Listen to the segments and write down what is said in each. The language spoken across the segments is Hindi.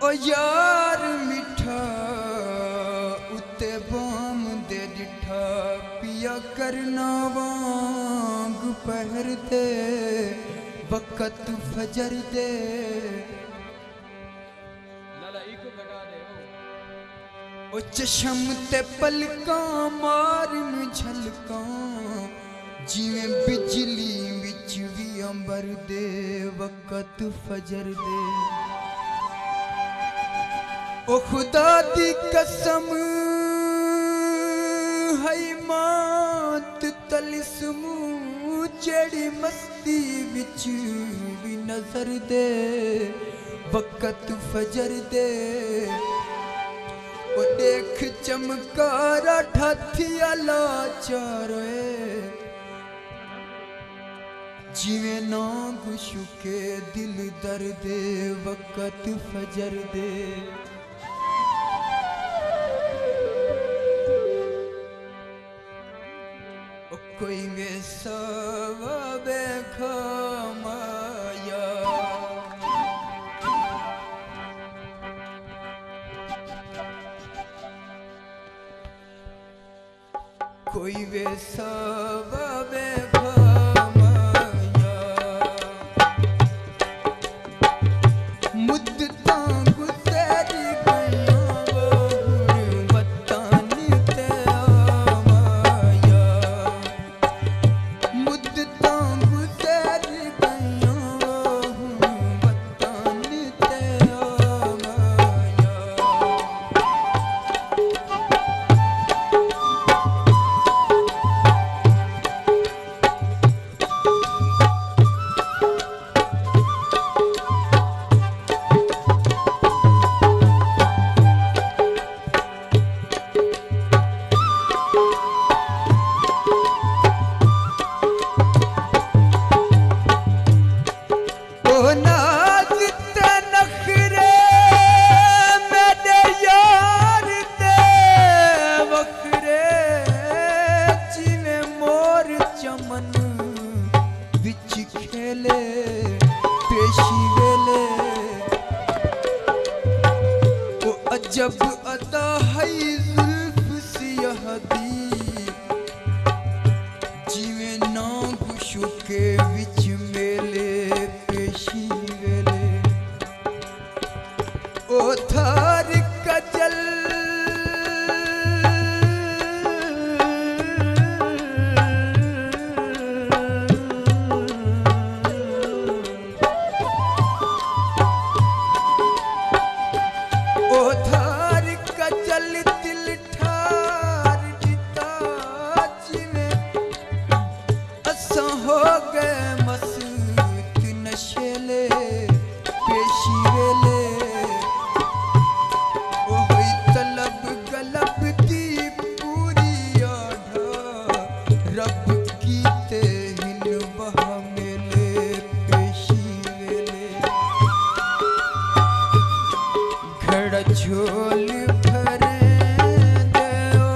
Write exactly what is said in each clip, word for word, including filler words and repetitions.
ओ यार मिठा उत्ते बाम दे डिठा पिया करना वांग पहर दे वक़्त फजर दे ओ चशम ते पलकां मारन झलकां जिवें बिजली विच भी अंबर दे वक़्त फजर दे ओ खुदा दी कसम है मात तलिस्मू जेड़ी मस्ती विच भी नजर दे वक़्त फजर दे ओ देख चमकारा ठाथिया लाचारे जिवें नांग शुके दिल दर्दे वक़्त फजर दे कोई में सवाबे खमाया कोई वे सवाबे खमाया मुद्दतां गुज़री गईयां वतन ते आमाया मुद्दतां गुज़री गईयां वतन ते आमाया जब अता है जुल्फ सियाह दी जिवें नांग शुके विच मेले पेशी वेले ओ थार कजल झोल भरे दो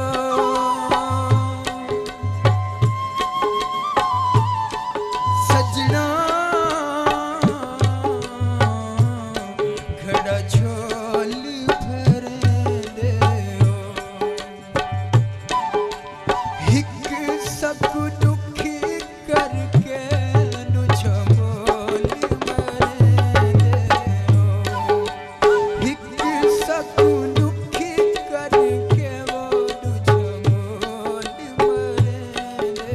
सजना घड़ा झोल भरे दो हिक सब दुखी करके नु झमोल मरे दो हिक दुखी करके वो दुझमोल मरे दे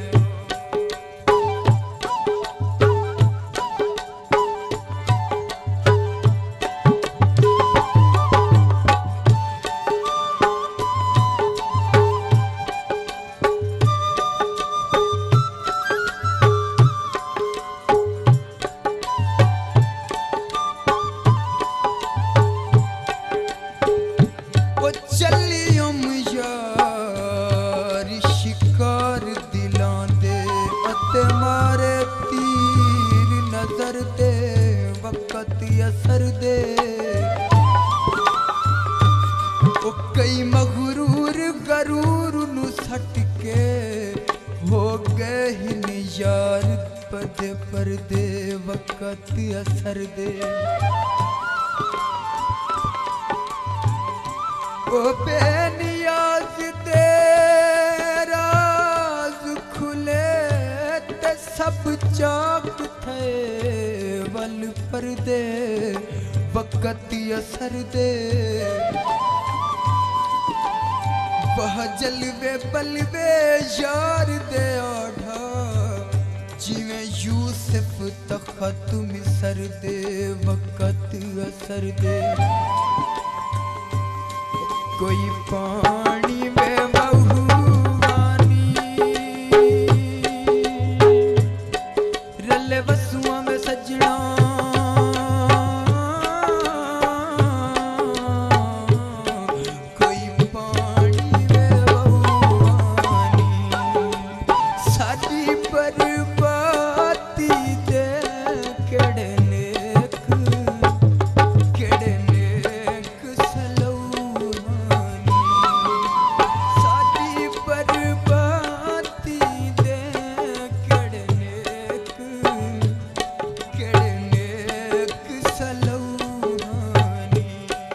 चलियम यार शिकार दिलां दे अते मारे तीर नजर दे वक़्त असर दे ओ कई मगरूर गरूर नु सट के हो गए हिन यार पदे पर्दे वक़्त असर दे ओ बेनियाज दे राज खुले ते सब चाक थे वल परदे वक़्त असर दे वह जलवे बलवे यार दे आढ़ा जिवें यूसुफ तखत मिसर दे वक़्त असर दे कोई पानी में बहुवानी रले वसुआ में सजना कोई पानी में बहुवानी साडी बर्बादी दे केड़े नेक केड़े नेक सलौहानी साडी बर्बादी दे केड़े नेक केड़े नेक सलौहानी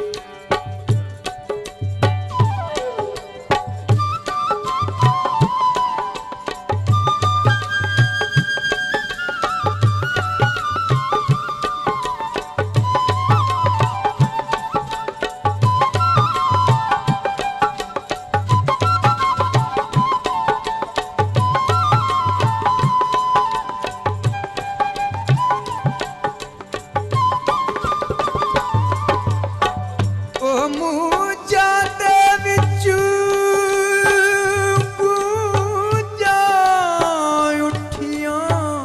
ओ मूंझा दे विचू गूंजां उठियां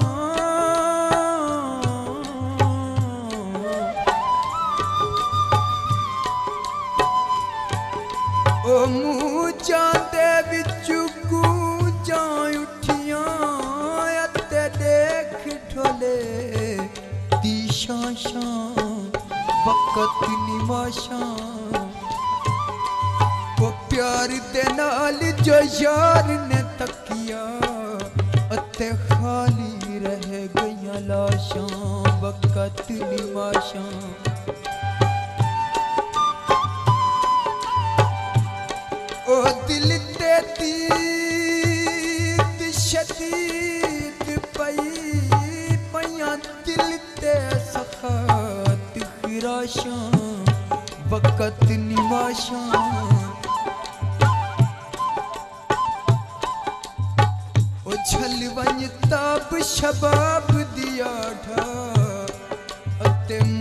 ओ मूंझा दे विचू गूंजां उठियां अते देख ढोले दी शां वक़्त निमाशां वो प्यार दे नाल जो यार ने तकिया अते खाली रह गईयां लाशां वक़्त निमाशां ओ दिल ते तीत शदीद पई पईयां दिल ते सखात खिराशां वक़्त निमाशां ओ झल वंज ताब शबाब दिया ढा अते